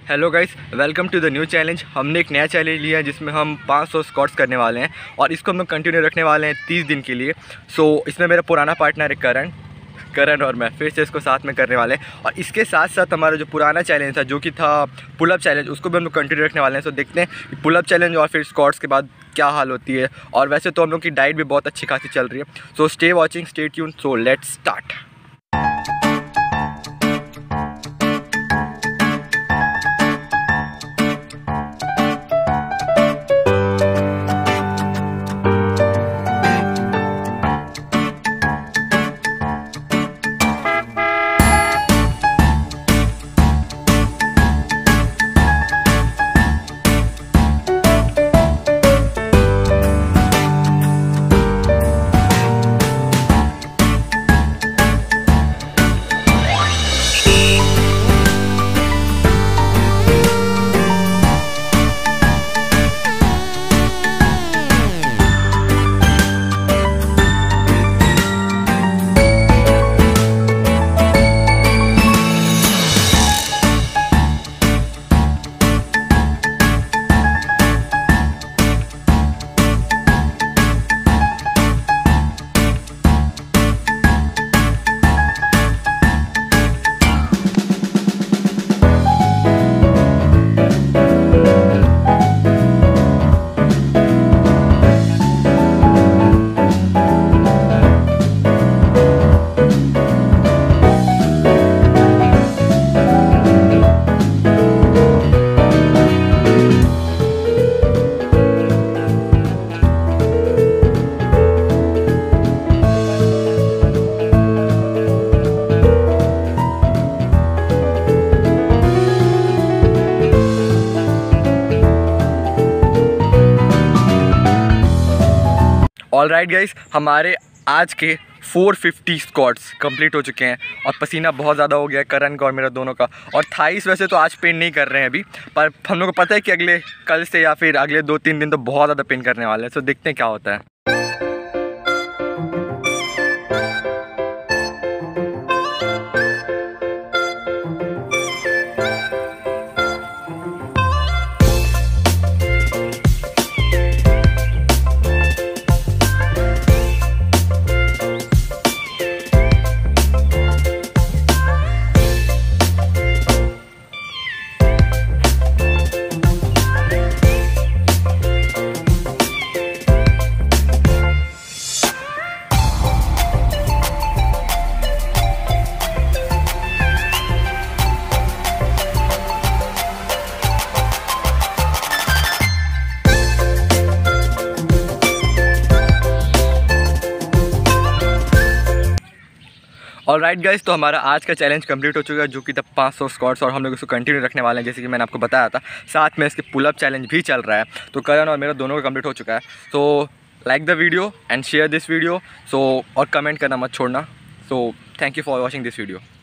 Hello guys, welcome to the new challenge. हमने एक नया चैलेंज लिया है जिसमें हम 500 स्क्वाट्स करने वाले हैं और इसको हम कंटिन्यू रखने वाले हैं 30 दिन के लिए। इसमें मेरा पुराना पार्टनर है करण और मैं फिर से इसको साथ में करने वाले हैं। और इसके साथ साथ हमारा जो पुराना चैलेंज था जो कि था पुलअप चैलेंज, उसको भी हम लोग कंटिन्यू रखने वाले हैं। देखते हैं कि पुलअप चैलेंज और फिर स्क्वाट्स के बाद क्या हाल होती है। और वैसे तो हम लोग की डाइट भी बहुत अच्छी खासी चल रही है। Stay watching, stay tune. Let's start. All right guys, हमारे आज के 450 स्क्वाट्स कंप्लीट हो चुके हैं और पसीना बहुत ज़्यादा हो गया है करण का और मेरा दोनों का। और थाइस वैसे तो आज पेन नहीं कर रहे हैं अभी, पर हम लोग को पता है कि अगले कल से या फिर अगले 2-3 दिन तो बहुत ज़्यादा पेन करने वाले हैं। देखते हैं क्या होता है। ऑल राइट गाइस, तो हमारा आज का चैलेंज कंप्लीट हो चुका है जो कि था 500 स्क्वाट्स और हम लोग इसको कंटिन्यू रखने वाले हैं जैसे कि मैंने आपको बताया था। साथ में इसके पुलअप चैलेंज भी चल रहा है। तो करण और मेरा दोनों का कंप्लीट हो चुका है। Like the video and share this video. और कमेंट करना मत छोड़ना। Thank you for watching this video.